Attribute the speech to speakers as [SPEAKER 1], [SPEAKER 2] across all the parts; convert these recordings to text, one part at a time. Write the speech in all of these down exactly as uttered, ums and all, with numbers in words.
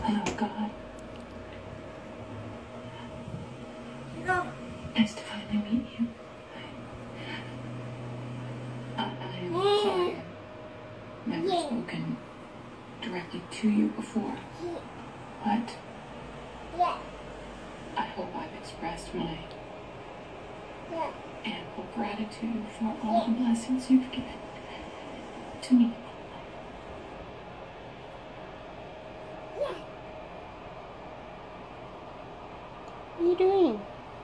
[SPEAKER 1] Oh, God. Nice to finally meet you. I, I am sorry I've never spoken directly to you before, but I hope I've expressed my ample gratitude for all the blessings you've given to me.
[SPEAKER 2] What are you doing?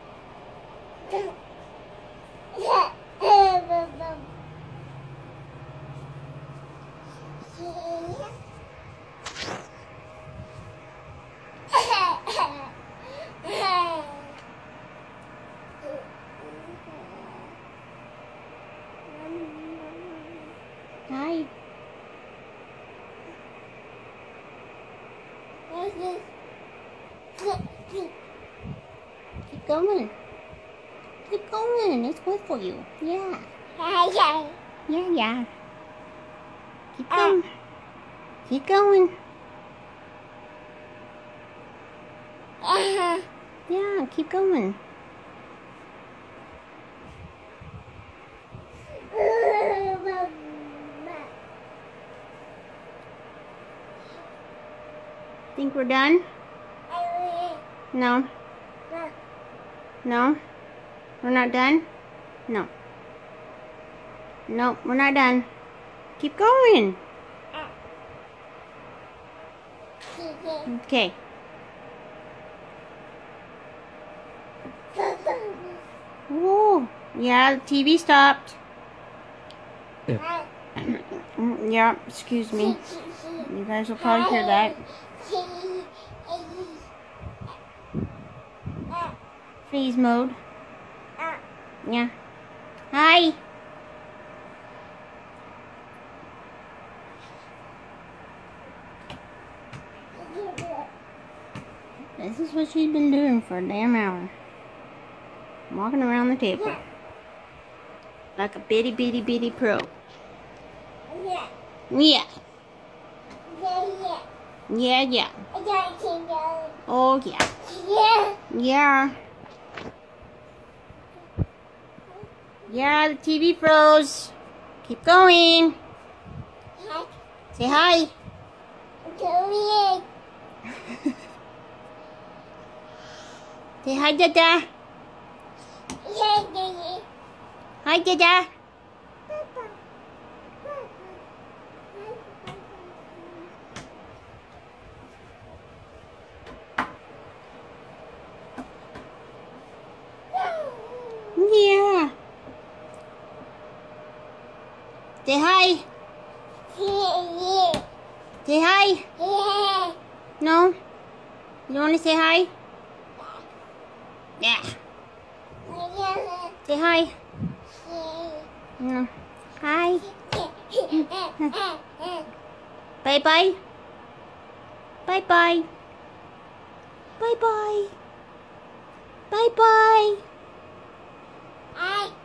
[SPEAKER 2] Hi. Keep going. Keep going. It's good for you. Yeah. Yeah, yeah. Keep going. Keep going. Yeah, keep going. Think we're done? No. No? We're not done? No. No, we're not done. Keep going. Okay. Whoa. Yeah, the T V stopped.
[SPEAKER 3] Yeah.
[SPEAKER 2] Yeah, excuse me. You guys will probably hear that. Freeze mode. Yeah. Hi. This is what she's been doing for a damn hour. Walking around the table. Like a bitty bitty bitty pro.
[SPEAKER 4] Yeah.
[SPEAKER 2] Yeah.
[SPEAKER 4] Yeah,
[SPEAKER 2] Yeah, yeah.
[SPEAKER 4] yeah.
[SPEAKER 2] Oh, yeah.
[SPEAKER 4] Yeah.
[SPEAKER 2] Yeah. Yeah, the T V froze. Keep going. Say hi. Say hi, Dada. Hi, Dada. Yeah. Say hi. Say hi. No? You want to say hi? Yeah. Say hi. No. Hi. Bye-bye. Bye-bye. Bye-bye. Bye-bye.
[SPEAKER 4] I